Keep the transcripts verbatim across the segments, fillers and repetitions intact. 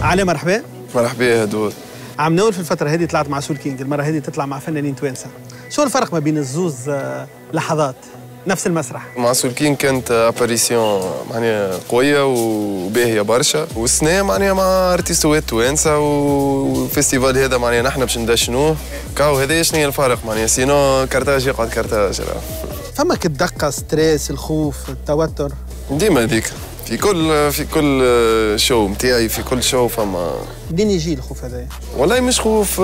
علي مرحبا. مرحبا يا هدول. عم نقول في الفترة هذه طلعت مع سول كينج، المرة هذه تطلع مع فنانين توانسة. شو الفرق ما بين الزوز لحظات نفس المسرح؟ مع سول كينج كانت اباريسيون معناها قوية وباهية برشا، والسنة معناها مع ارتيستوات توانسة والفيستيفال هذا معناها نحن باش ندشنوه، كاو هذا شنو هي الفرق معناها سينو كارتاج يقعد كارتاج. فما كالدقة، ستريس، الخوف، التوتر؟ ديما هذيك في كل في كل شو نتاعي، في كل شو فما. منين يجي الخوف هذايا؟ والله مش خوف،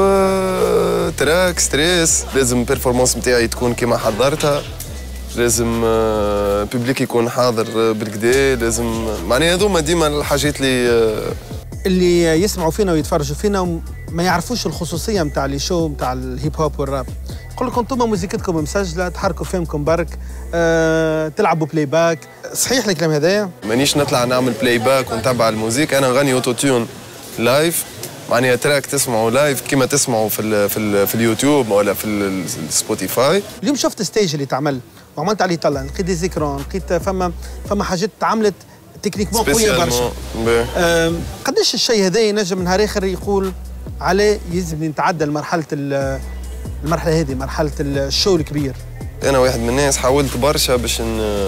تراك ستريس، لازم البيرفورمانس نتاعي تكون كيما حضرتها، لازم الببليك يكون حاضر بالكدا، لازم معناها هذوما ديما الحاجات اللي اللي يسمعوا فينا ويتفرجوا فينا وما يعرفوش الخصوصيه نتاع لي شو نتاع الهيب هوب والراب. يقول لكم انتم موسيقتكم مسجله، تحركوا فيلمكم برك، أه، تلعبوا بلاي باك، صحيح الكلام هذايا؟ مانيش نطلع نعمل بلاي باك ونتبع الموزيك، انا نغني اوتو تيون لايف، معناها تراك تسمعوا لايف كيما تسمعوا في ال في ال في اليوتيوب ولا في السبوتيفاي. اليوم شفت الستيج اللي تعمل وعملت عليه طلع، لقيت دي زيكرون، لقيت فما فما حاجات تعملت تكنيكمون قويه برشا. أه، قداش الشيء هذا ينجم نهار اخر يقول عليه يلزم نتعدى مرحله المرحله هذه، مرحله الشو الكبير؟ انا واحد من الناس حاولت برشا باش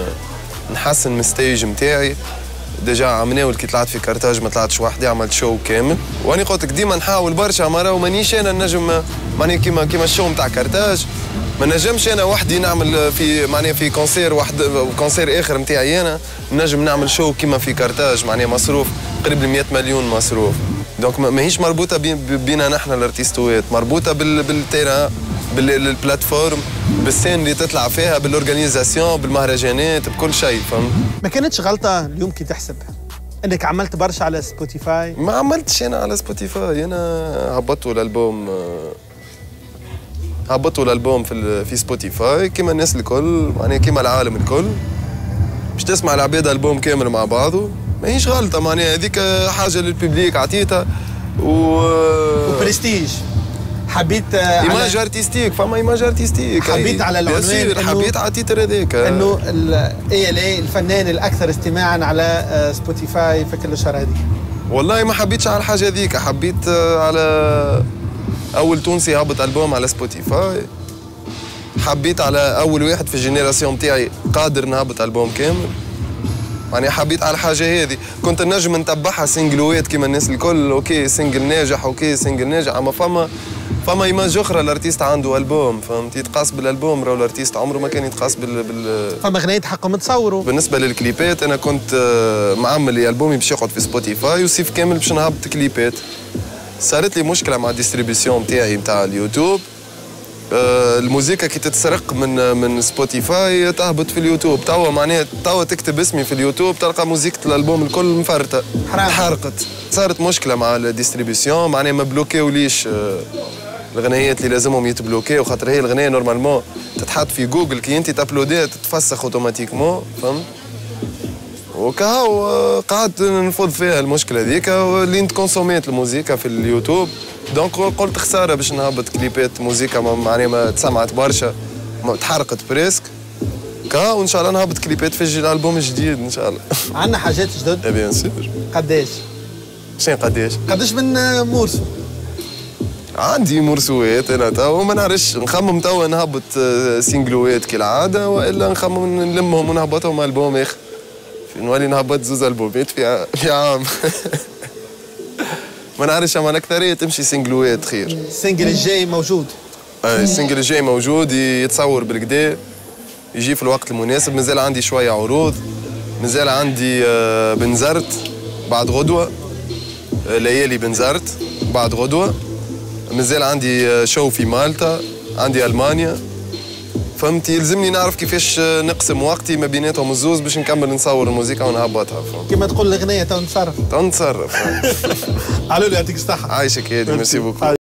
نحسن من الستيج نتاعي، ديجا عملناه كي طلعت في كارتاج ما طلعتش وحدي، عملت شو كامل، واني قلت لك ديما نحاول برشا مرة، ومانيش انا نجم معناها كيما كيما الشو نتاع كارتاج، ما نجمش انا وحدي نعمل في معناها في كونسير واحد وكونسير اخر نتاعي انا نجم نعمل شو كيما في كارتاج، معناها مصروف قريب ل مئة مليون مصروف، دونك ماهيش مربوطه بينا نحن الارتيستوات، مربوطه بالتيران، بالبلاتفورم، بالسين اللي تطلع فيها، بالاورجانيزاسيون، بالمهرجانات، بكل شيء، فهمت؟ ما كانتش غلطه اليوم كي تحسب انك عملت برشا على سبوتيفاي؟ ما عملتش انا على سبوتيفاي، انا هبطوا الالبوم هبطوا الالبوم في في سبوتيفاي كيما الناس الكل، معناها كيما العالم الكل، باش تسمع العباد البوم كامل مع بعضه، ماهيش غلطه، معناها هذيك حاجه للببليك عطيتها و وبرستيج. حبيت ايماج ارتستيك، فما ايماج ارتستيك، حبيت على العنوان، حبيت على التيتر هذاك انه اي ال اي الفنان الاكثر استماعا على سبوتيفاي في كل الشهر هذيك. والله ما حبيتش على الحاجه هذيك، حبيت على اول تونسي هبط البوم على سبوتيفاي، حبيت على اول واحد في الجينيراسيون نتاعي قادر نهبط البوم كامل، يعني حبيت على الحاجه هذه، كنت نجم نتبعها سنجلوات كيما الناس الكل، اوكي سنجل ناجح، اوكي سنجل ناجح، اما فما فما ايماج اخرى الارتيست عنده البوم، فهمت؟ يتقاس بالالبوم، راهو الارتيست عمره ما كان يتقاس بال بال فما غنيت حقهم تصوروا. بالنسبه للكليبات انا كنت معمل لي البومي باش يقعد في سبوتيفاي وصيف كامل باش نهبط كليبات، صارت لي مشكله مع الديستريبيسيون نتاعي نتاع اليوتيوب، الموسيقى كي تتسرق من من سبوتيفاي تهبط في اليوتيوب، توا معناها توا تكتب اسمي في اليوتيوب تلقى موسيقى الالبوم الكل مفرطه حرقت، صارت مشكله مع الديستريبيسيون، معناها ما بلوكيوليش الغنيات اللي لازمهم يتبلوكيو، خاطر هي الغنيه نورمالمون تتحط في جوجل كي انت تابلوديها تتفسخ اوتوماتيكمون، فهمت؟ وكهو قعدت نفض فيها المشكله هذيك، اللي كونسوميت الموسيقى في اليوتيوب، دونك قلت خساره باش نهبط كليبات موسيقى معناها ما تسمعت برشا، تحرقت بريسك، كهو ان شاء الله نهبط كليبات في الالبوم الجديد ان شاء الله. عندنا حاجات جدد؟ اي بيان سور. قداش؟ شنو قداش؟ قداش من مورسو؟ عندي مرسوات انا توا، ما نعرفش نخمم توا نهبط سينجلوات كالعاده، والا نخمم نلمهم ونهبطهم البوم اخر، نولي نهبط زوز البومات في في عام. ما نعرفش، اما الاكثريه تمشي سينجلوات خير. السنجل الجاي موجود؟ اي السنجل الجاي موجود، يتصور بالكدا، يجي في الوقت المناسب، مازال عندي شويه عروض، مازال عندي بنزرت بعد غدوه، ليالي بنزرت بعد غدوه، مازال عندي شو في مالطا، عندي المانيا، فهمت؟ يلزمني نعرف كيفاش نقسم وقتي ما بيناتهم الزوز باش نكمل نصور الموسيقى ونهبطها، فهمت؟ كيما تقول الغنية تو نتصرف. تو نتصرف. علولي يعطيك الصحة. عايشك هادي، ميرسي بوكو.